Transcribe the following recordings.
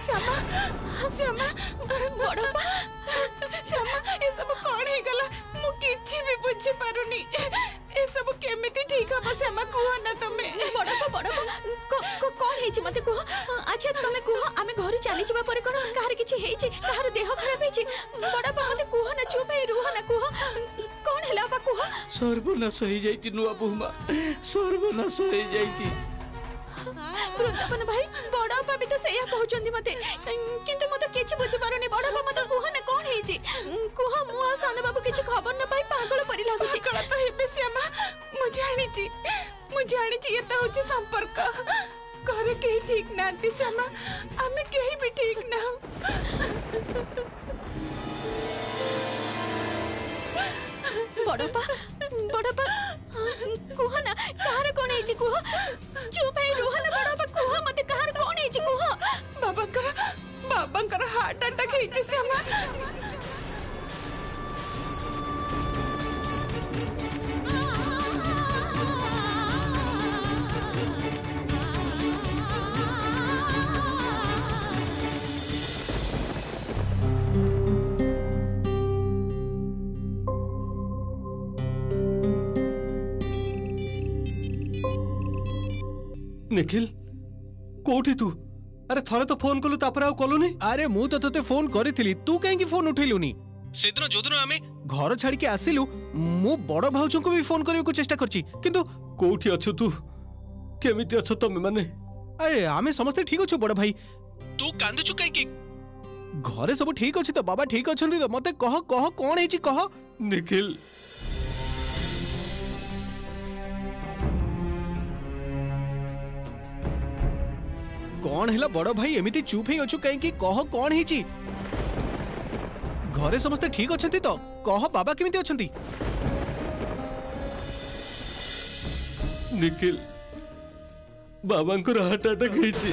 श्यामा श्यामा बड़पा श्यामा ये सब कौन है गला मु किछि भी बुझी पारुनी ए सब केमिति ठीक हम श्यामा कुह ना तमे बड़पा कौन है छी मते कुह अच्छा तमे कुह आमे घर चली जबा परे कोन कार किछि हे छी कार देह खराब हे छी बड़पा मते कुह ना चुप हे रुह ना कुह कौन हैला बा कुह सर्वनाश हो जाइती नुआ बहुमा सर्वनाश हो जाइती वृंदावन भाई बड़पा भी तो सैया कहउचंदी मते किंतु मते किछि बुझी पारुनी बड़पा मते कुह ना कौन हे छी कुह मु आ सान बाबू किछि खबर न पाई पागल परि लागु छी कला तो हेबे श्यामा मु जानि छी ये तो होची संपर्क घरे के ठीक नांती श्यामा हमें केही भी ठीक ना बड़पा कुह ना कार कौन है जी कुह चुप है रुह ना बड़पा कुह मते कार कौन है जी कुह बाबा हार्ट अटैक है जी श्यामा निखिल कोठी तू अरे थरे तो फोन कलु तापर आ कलुनी अरे मु तो तते फोन करिथिली तू काहे फोन उठेलुनी सेदिन जोदिन आमे घर छाड़ी के आसिलु मु बड़ भाउचो को भी फोन करबे को चेष्टा करची किंतु कोठी अछु तू केमिति अछ तमे माने अरे आमे समस्त ठीक अछु बड़ भाई तू कांदुचु काहे की घरे सब ठीक अछि तो बाबा ठीक अछंती तो मते कह कोन हेची कह निखिल कौन है बड़ भाई एमिति चुप ही अच्छु कहीं कह कौन है घरे समस्ते ठीक अच्छा तो कह बाबा केमिति अछंती निखिल बाबा को हार्ट अटैक होइछि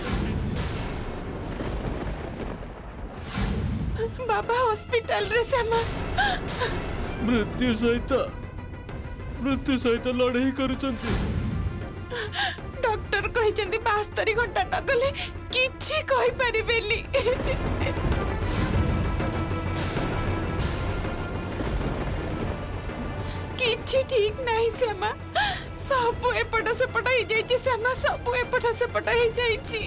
बाबा हॉस्पिटल रे श्यामा मृत्यु सहित लड़ाई करूचंती डॉक्टर कहिचंदी 72 घंटा न गले किछि कहि परिबेली किछि ठीक नहीं श्यामा सब एपट सेपट हो जाइछि श्यामा सब एपट सेपट हो जाइछि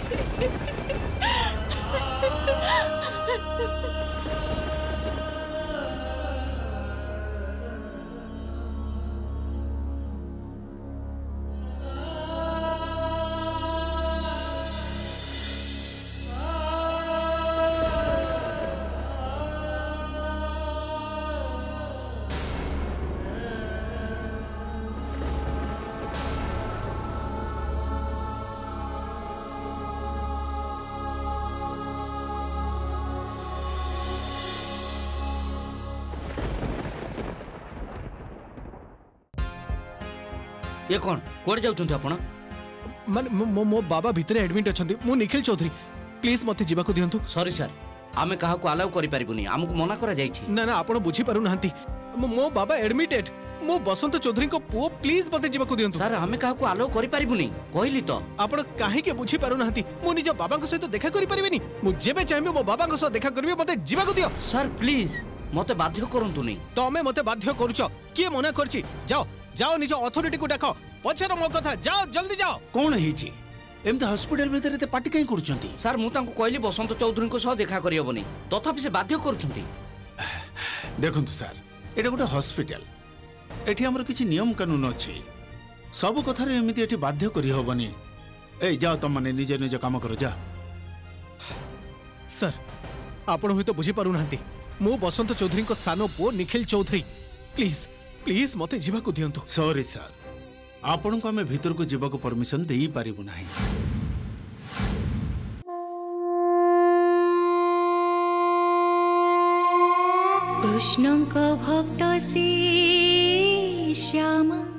ये कौन कोड जाउछन्ती आपण मन मो बाबा भितरे एडमिट अछन्ती मु निखिल चौधरी प्लीज मते जीवा को दियंतु सॉरी सर आमे कहा को अलाउ करि परिबुनी हमकु मना करा जाई छी ना ना आपण बुझी पारु नहंती मो बाबा एडमिटेड मो बसंत चौधरी को पुओ प्लीज मते जीवा को दियंतु सर हमें कहा को अलाउ करि परिबुनी कहली तो आपण काहे के बुझी पारु नहंती मु निज बाबा को सहित देखा करि परिबेनी मु जेबे चाहबे मो बाबा को सहित देखा करबे मते जीवा को दियो सर प्लीज मते बाध्य करंतु नै तमे मते बाध्य करूछ के मना करछि जाओ जाओ निज अथॉरिटी को देखो पछर मो कथा जाओ जल्दी जाओ कौन है एम तो हॉस्पिटल भीतर ते पार्टी कहीं करूछंती सर मु तांको कहली बसंत चौधरी को सह देखा करियबनी तथापि से बाध्य करूछंती देखंतु सर एटा गोटे हॉस्पिटल एठी हमर किछि नियम कानून अछि सब कथा रे एमिति एठी बाध्य करि होबनी ए जाओ तुम माने निजे निजे काम करो जा सर आपण होय तो बुझी पारु नहंती मो बसंत चौधरी को सानो पो निखिल चौधरी प्लीज प्लीज मते जीवा को दियंतु सॉरी सर आपण को हमें भीतर को जीवा को परमिशन देई पारिबु नाही कृष्ण का भक्त से श्यामा